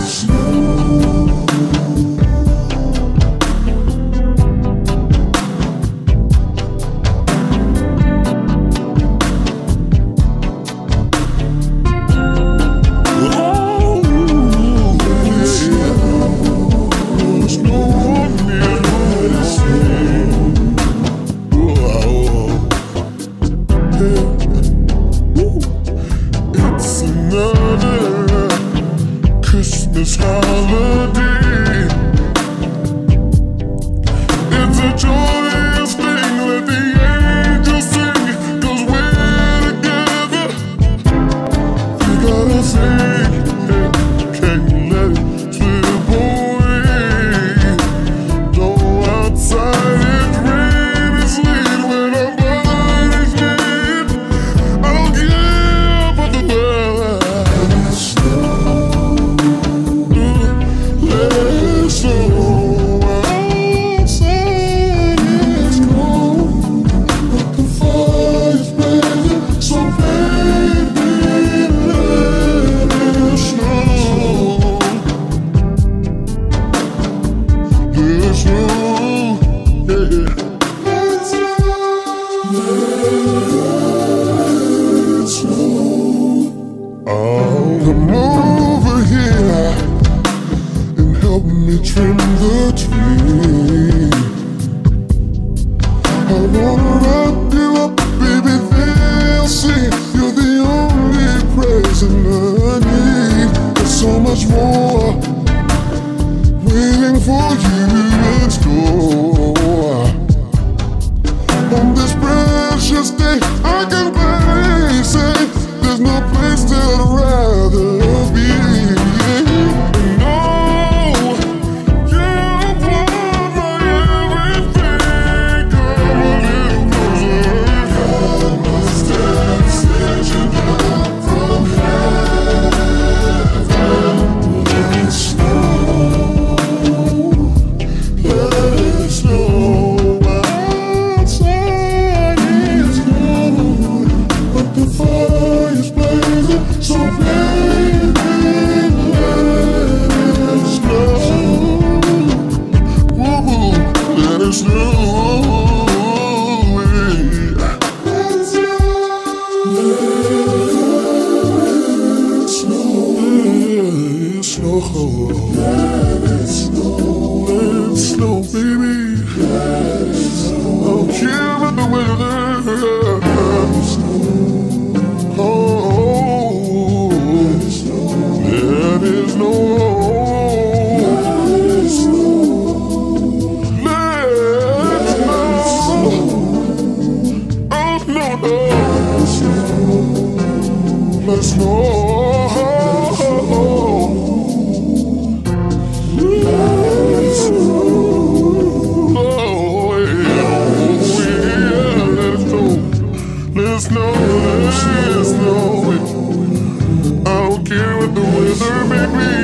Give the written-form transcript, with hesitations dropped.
Christmas holiday. It's a joyous thing, let the angels sing, 'cause we're together. We gotta sing, can't let it slip away. Though outside it's rain and sleet, when our bodies need, I don't care about the weather. Come over here and help me trim the tree. I wanna wrap you up, baby, they'll see you're the only present I need. There's so much more waiting for you in store. On this precious day, I can barely say there's no place that I'd rather be. No, you're my everything. Come a little closer. God must have sent you down from heaven. Let it snow, let it snow. Outside is cold, but the fire's blazing, so baby, let it snow. Woo-hoo, let it snow. Let it snow. Let it snow. Let it snow. Let it snow, baby. Let it snow. I don't care about the weather. Let it snow. Oh, let it snow. Let it snow. Let it snow. Let it snow. Oh, no, no. Let it snow. Let snow, let snow. I don't care what the weather may be.